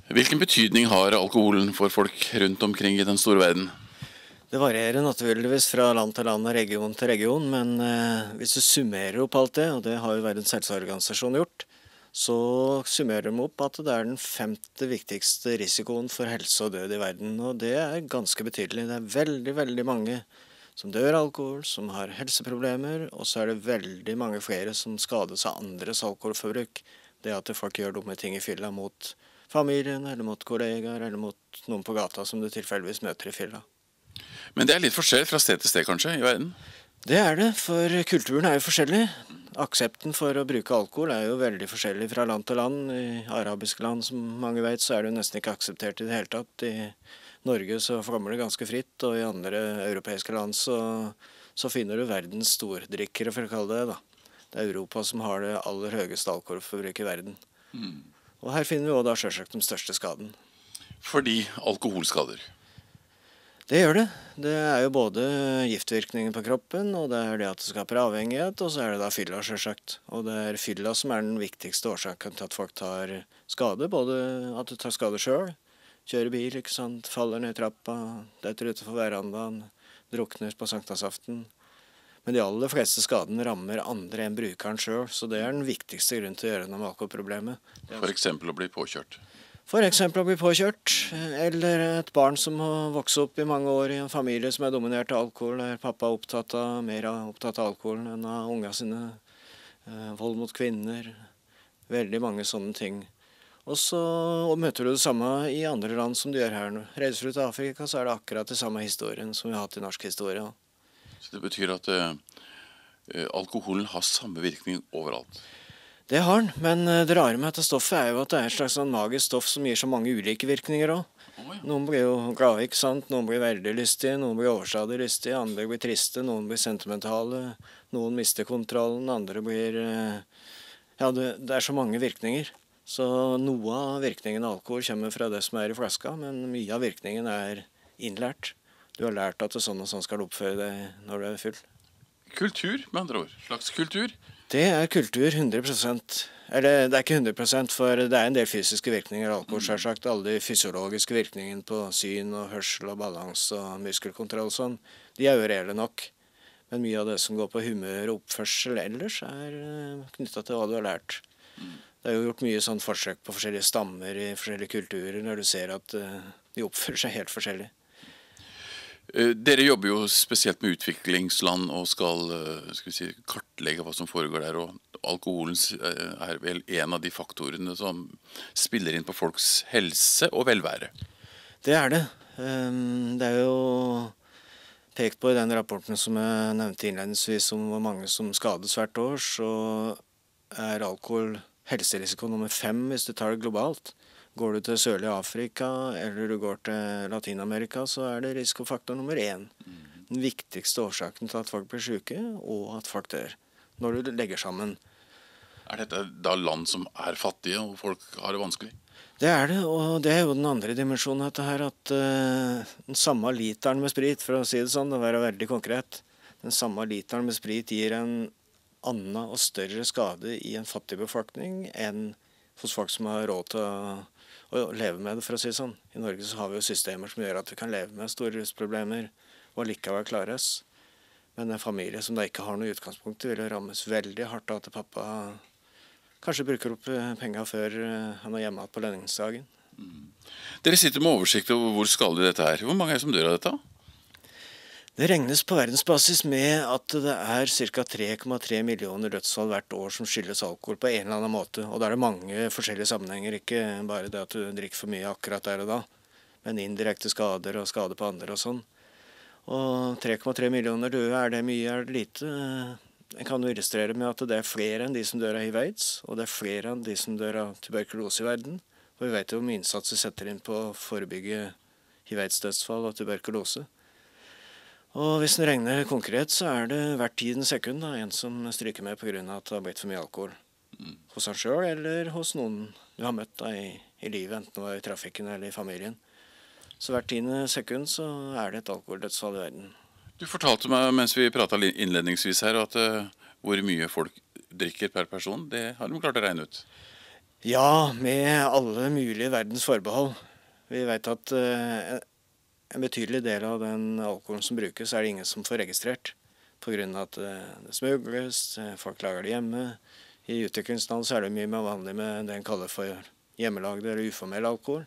Hvilken betydning har alkoholen for folk rundt omkring i den store verden? Det varierer naturligvis fra land til land og region til region, men hvis du summerer opp alt det, og det har jo Verdens helseorganisasjon gjort, så summerer de opp at det er den 5. viktigste risikoen for helse og død i verden, og det er ganske betydelig. Det er veldig, veldig mange som dør av alkohol, som har helseproblemer, og så er det veldig mange flere som skades av andres alkoholforbruk. Det at folk gjør dumme ting i fylla mot familien, eller mot kollegaer, eller mot noen på gata som du tilfeldigvis møter i fylla. Men det er litt forskjell fra sted til sted kanskje i verden? Det er det, for kulturen er jo forskjellig. Aksepten for å bruke alkohol er jo veldig forskjellig fra land til land. I arabiske land, som mange vet, så er det jo nesten ikke akseptert i det hele tatt. I Norge så flommer det ganske fritt, og i andre europeiske land så finner du verdens stordrikkere, for å kalle det da. Det er Europa som har det aller høyeste alkoholforbruket i verden. Og her finner vi også da selvsagt den største skaden. Fordi alkohol skader. Det gjør det. Det er jo både giftvirkningen på kroppen, og det er det at det skaper avhengighet, og så er det da fylla selvsagt. Og det er fylla som er den viktigste årsaken til at folk tar skade, både at du tar skade selv, kjører bil, ikke sant, faller ned i trappa, detter utenfor verandaen, drukner på sankthansaften. Men de aller fleste skadene rammer andre enn brukeren selv, så det er den viktigste grunnen til å gjøre noe med alkoholproblemet. For eksempel å bli påkjørt. For eksempel å bli påkjørt, eller et barn som har vokst opp i mange år i en familie som er dominert av alkohol, der pappa er mer opptatt av alkohol enn av unga sine, vold mot kvinner, veldig mange sånne ting. Og så møter du det samme i andre land som du gjør her nå. Reiser du til Afrika, så er det akkurat det samme historien som vi har hatt i norsk historie. Så det betyr at alkoholen har samme virkning overalt? Det har den, men det rare med dette stoffet er jo at det er et slags sånn magisk stoff som gir så mange ulike virkninger også. Noen blir jo glade, ikke sant? Noen blir veldig lystige, noen blir overstadig lystige, andre blir triste, noen blir sentimentale, noen mister kontrollen, andre blir... Ja, det er så mange virkninger. Så noe av virkningen av alkohol kommer fra det som er i flaska, men mye av virkningen er innlært. Du har lært at det sånn og sånn skal du oppføre deg når du er full. Kultur, med andre ord. Slags kultur? Det er kultur 100%. Eller det er ikke 100%, for det er en del fysiske virkninger av alkohol, selvsagt. Alle de fysiologiske virkningene på syn og hørsel og balanse og muskelkontroll og sånn, de er jo reelle nok. Men mye av det som går på humør og oppførsel ellers er knyttet til hva du har lært. Det er jo gjort mye sånn forsøk på forskjellige stammer i forskjellige kulturer, når du ser at de oppfører seg helt forskjellig. Dere jobber jo spesielt med utviklingsland og skal vi si, kartlegge hva som foregår der, og alkoholen er vel en av de faktorene som spiller inn på folks helse og velvære. Det er det. Det er jo pekt på i den rapporten som jeg nevnte innledningsvis om hvor mange som skades hvert år, så er alkohol helserisiko nummer 5 hvis du tar det globalt. Går du til sørlige Afrika, eller du går til Latinamerika, så er det risikofaktor nummer 1. Den viktigste årsaken til at folk blir syke, og at folk dør, når du legger sammen. Er dette da land som er fattige, og folk har det vanskelig? Det er det, og det er jo den andre dimensjonen av dette her, at den samme literen med sprit, for å si det sånn, det være veldig konkret, den samme literen med sprit gir en annen og større skade i en fattig befolkning enn hos folk som har råd til å leve med det, for å si det sånn. I Norge så har vi jo systemer som gjør at vi kan leve med store rusproblemer og likevel klare oss. Men en familie som da ikke har noe utgangspunkt vil rammes veldig hardt av at pappa kanskje bruker opp penger før han er hjemme på lønningsdagen. Dere sitter med oversikt over hvor skadelig dette er. Hvor mange er det som dør av dette? Det regnes på verdensbasis med at det er ca. 3,3 millioner dødsfall hvert år som skyldes alkohol på en eller annen måte. Og da er det mange forskjellige sammenhenger, ikke bare det at du drikker for mye akkurat der og da, men indirekte skader og skader på andre og sånn. Og 3,3 millioner døde, er det mye, er det lite? En kan jo illustrere med at det er flere enn de som dør av HIV/AIDS, og det er flere enn de som dør av tuberkulose i verden. Og vi vet jo hvor mye innsats vi setter inn på å forebygge HIV/AIDS-dødsfall og tuberkulose. Og hvis en regner konkret, så er det hvert 10. sekund da, en som stryker med på grunn av at det har blitt for mye alkohol. Hos han selv eller hos noen du har møtt da i livet, enten det var i trafikken eller i familien. Så hvert 10. sekund så er det et alkoholdødsfall i verden. Du fortalte meg mens vi pratet innledningsvis her at hvor mye folk drikker per person, det har de klart å regne ut. Ja, med alle mulige verdens forbehold. Vi vet at en betydelig del av den alkoholen som brukes, er det ingen som får registrert. På grunn av at det smugles, folk lager det hjemme. I utviklingsland så er det mye mer vanlig med det en kaller for hjemmelagd eller uformell alkohol.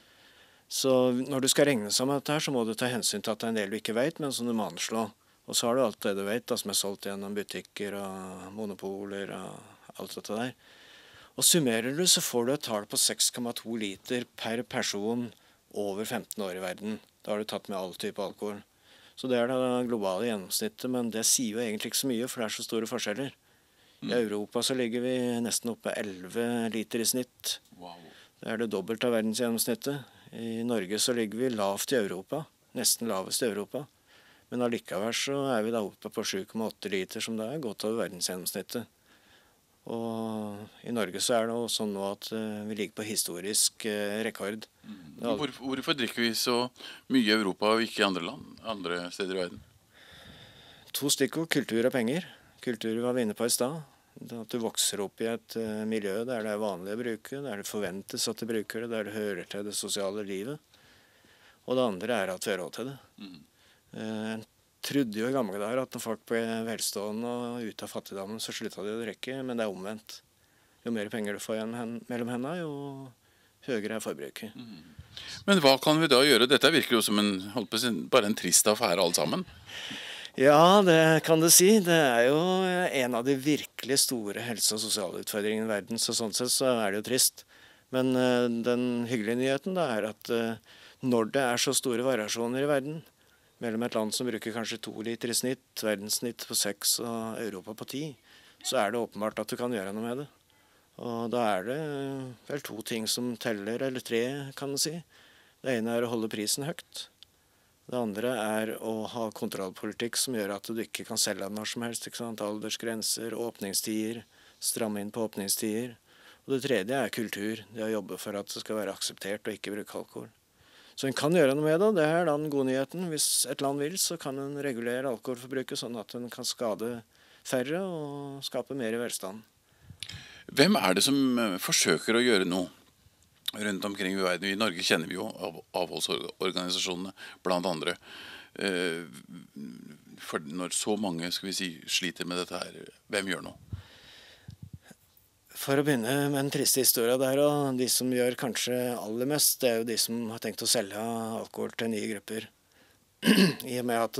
Så når du skal regne sammen dette her, så må du ta hensyn til at det er en del du ikke vet, men som du må anslå. Og så har du alt det du vet, da, som er solgt gjennom butikker og monopoler og alt dette der. Og summerer du, så får du et tall på 6,2 liter per person over 15 år i verden. Da har du tatt med all type alkohol. Så det er det globale gjennomsnittet, men det sier jo egentlig ikke så mye, for det er så store forskjeller. I Europa så ligger vi nesten oppe 11 liter i snitt. Wow. Det er det dobbelte av verdensgjennomsnittet. I Norge så ligger vi lavt i Europa, nesten lavest i Europa. Men allikevel så er vi da oppe på 7,8 liter, som det er godt over verdensgjennomsnittet. Og i Norge så er det også sånn nå at vi ligger på historisk rekord. Hvorfor drikker vi så mye i Europa og ikke i andre land, andre steder i verden? 2 stikkord, kultur og penger. Kultur var vi inne på i stad. At du vokser opp i et miljø der det er vanlig å bruke, der det forventes at du bruker det, der det hører til det sosiale livet. Og det andre er at vi har råd til det. Jeg trodde jo i gamle dager at når folk ble velstående og ute av fattigdommen, så slutta de å drikke, men det er omvendt. Jo mer penger du får igjen mellom hendene, jo høyere er forbruket. Men hva kan vi da gjøre? Dette virker jo som bare en trist affære alt sammen. Ja, det kan du si. Det er jo en av de virkelig store helse- og sosiale utfordringene i verden, så sånn sett så er det jo trist. Men den hyggelige nyheten da er at når det er så store variasjoner i verden, mellom et land som bruker kanskje 2 liter i snitt, verdenssnitt på 6 og Europa på 10, så er det åpenbart at du kan gjøre noe med det. Og da er det vel 2 ting som teller, eller 3 kan du si. Det ene er å holde prisen høyt. Det andre er å ha kontrollpolitikk som gjør at du ikke kan selge når som helst. Ikke sant? Aldersgrenser, åpningstider, stramme inn på åpningstider. Og det tredje er kultur. Det å jobbe for at det skal være akseptert å ikke bruke alkohol. Så en kan gjøre noe med det. Det er den gode nyheten. Hvis et land vil, så kan en regulere alkoholforbruket sånn at en kan skade færre og skape mer velstand. Hvem er det som forsøker å gjøre noe rundt omkring i verden? I Norge kjenner vi jo avholdsorganisasjonene blant andre. For når så mange sliter med dette her, hvem gjør noe? For å begynne med den triste historien der, og de som gjør kanskje aller mest, det er jo de som har tenkt å selge alkohol til nye grupper. I og med at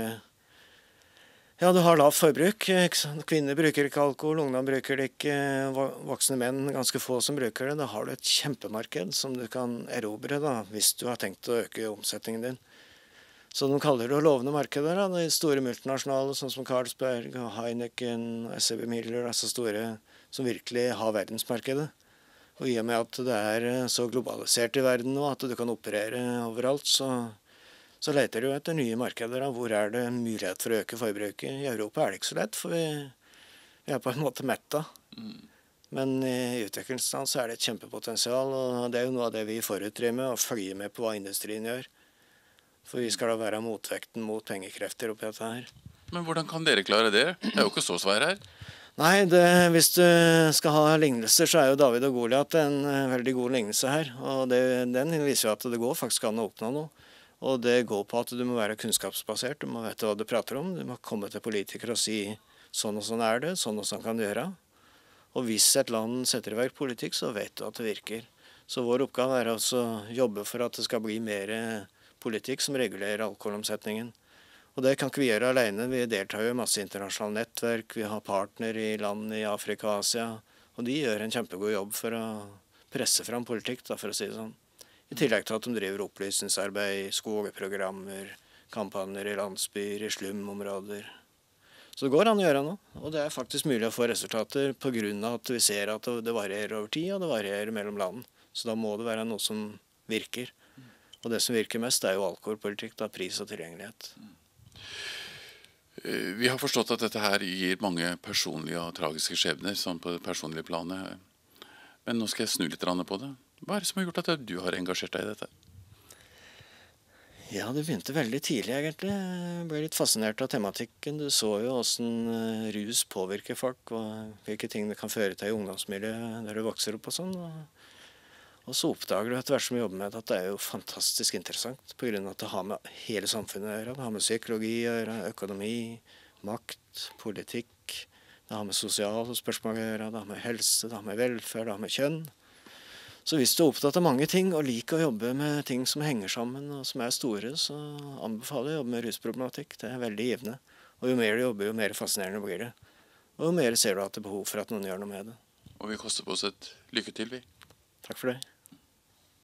du har lavt forbruk. Kvinner bruker ikke alkohol, ungdom bruker det ikke, voksne menn, ganske få som bruker det. Da har du et kjempemarked som du kan erobre da, hvis du har tenkt å øke omsetningen din. Så de kaller det lovende markeder, da, de store multinasjonale, sånn som Carlsberg, Heineken, SAB Miller, altså store som virkelig har verdensmarkedet. Og i og med at det er så globalisert i verden nå, at du kan operere overalt, så leter du etter nye markeder. Da. Hvor er det mulighet for å øke forbruket? I Europa er det ikke så lett, for vi er på en måte metta. Men i utviklingsland så er det et kjempepotensial, og det er jo noe av det vi forutrer med, å følge med på hva industrien gjør. For vi skal da være motvekten mot pengekrefter oppi dette her. Men hvordan kan dere klare det? Det er jo ikke så svære her. Nei, hvis du skal ha lignelser, så er jo David og Goliat en veldig god lignelse her. Og den viser jo at det går faktisk an å oppnå noe. Og det går på at du må være kunnskapsbasert, du må vite hva du prater om. Du må komme til politikere og si sånn og sånn er det, sånn og sånn kan du gjøre. Og hvis et land setter i verk politikk, så vet du at det virker. Så vår oppgave er altså å jobbe for at det skal bli mer politikk som regulerer alkoholomsetningen. Og det kan ikke vi gjøre alene. Vi deltar jo i masse internasjonale nettverk. Vi har partner i land i Afrika og Asia. Og de gjør en kjempegod jobb for å presse fram politikk, da, for å si det sånn. I tillegg til at de driver opplysningsarbeid, skogprogrammer, kampanjer i landsbyer, i slumområder. Så det går an å gjøre noe. Og det er faktisk mulig å få resultater på grunn av at vi ser at det varierer over tid, og det varierer mellom land. Så da må det være noe som virker. Og det som virker mest er jo alkoholpolitikk, da, pris og tilgjengelighet. Vi har forstått at dette her gir mange personlige og tragiske skjebner, sånn på det personlige planet. Men nå skal jeg snu litt på det. Hva er det som har gjort at du har engasjert deg i dette? Ja, det begynte veldig tidlig, egentlig. Jeg ble litt fascinert av tematikken. Du så jo åssen rus påvirker folk, og hvilke ting det kan føre til i ungdomsmiljøet der du vokser opp og sånn. Og så oppdager du etter hvert som vi jobber med det, at det er jo fantastisk interessant, på grunn av at det har med hele samfunnet å gjøre. Det har med psykologi å gjøre, økonomi, makt, politikk. Det har med sosiale spørsmål å gjøre, det har med helse, det har med velferd, det har med kjønn. Så hvis du er opptatt av mange ting og liker å jobbe med ting som henger sammen og som er store, så anbefaler jeg å jobbe med rusproblematikk. Det er veldig givende. Og jo mer du jobber, jo mer fascinerende blir det. Og jo mer ser du at det er behov for at noen gjør noe med det. Og vi koster på oss et lykke til, vi. Takk for det.